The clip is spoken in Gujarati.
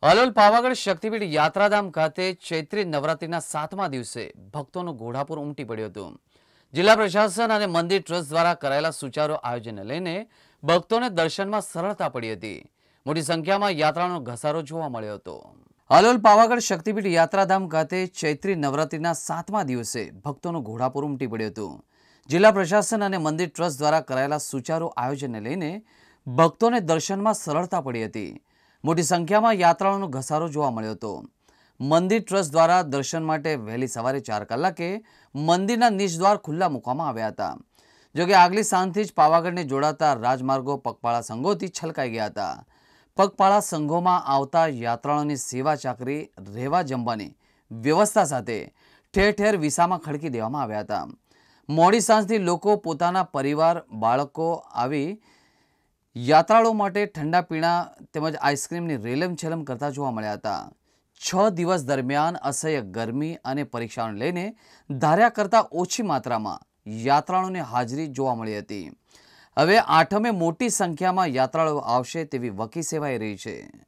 હાલોલ પાવાગઢ શક્તિપીઠ યાત્રાધામ ખાતે ચૈત્રી નવરાત્રિના 7મા દિવસે ભક્તોનું ઘોડાપુર ઉમટી પડ્યું હતું। જિલ્લા પ્રશાસન અને મંદિર ટ્રસ્ટ દ્વારા કરાયેલા સુચારુ આયોજનને લઈને ભક્તોને દર્શનમાં સરળતા પડી હતી। મોટી સંખ્યામાં યાત્રાળુઓનો ઘસારો જોવા મળ્યો હતો। હાલોલ પાવાગઢ શક્તિપીઠ યાત્રાધામ ખાતે ચૈત્રી નવરાત્રિના 7મા દિવસે ભક્તોનું ઘોડાપુર ઉમટી પડ્યું હતું। જિલ્લા પ્રશાસન અને મંદિર ટ્રસ્ટ દ્વારા કરાયેલા સુચારુ આયોજનને લઈને ભક્તોને દર્શનમાં સરળતા પડી હતી। મોટી સંખ્યામાં યાત્રાળુઓનો ઘસારો જોવા મળ્યો હતો। મંદિર ટ્રસ્ટ દ્વારા દર્શન માટે વહેલી સવારે 4 કલાકે મંદિરના નિજદ્વાર ખુલ્લા મૂકવામાં આવ્યા હતા। જો કે આગલી સાંજથી જ પાવાગઢને જોડાતા રાજમાર્ગો પગપાળા સંઘોથી છલકાઈ ગયા હતા। પગપાળા સંઘોમાં આવતા યાત્રાળુઓની સેવા ચાકરી રહેવા જમવાની વ્યવસ્થા સાથે ઠેર ઠેર વિસામાં ખડકી દેવામાં આવ્યા હતા। મોડી સાંજથી લોકો પોતાના પરિવાર બાળકો આવી યાત્રાળુઓ માટે ઠંડા પીણા તેમજ આઈસ્ક્રીમની રેલમછેલમ કરતા જોવા મળ્યા હતા। 6 દિવસ દરમિયાન અસહ્ય ગરમી અને પરીક્ષાઓને લઈને ધાર્યા કરતાં ઓછી માત્રામાં યાત્રાળુઓની હાજરી જોવા મળી હતી। હવે 8મે મોટી સંખ્યામાં યાત્રાળુઓ આવશે તેવી વકી સેવાઈ રહી છે।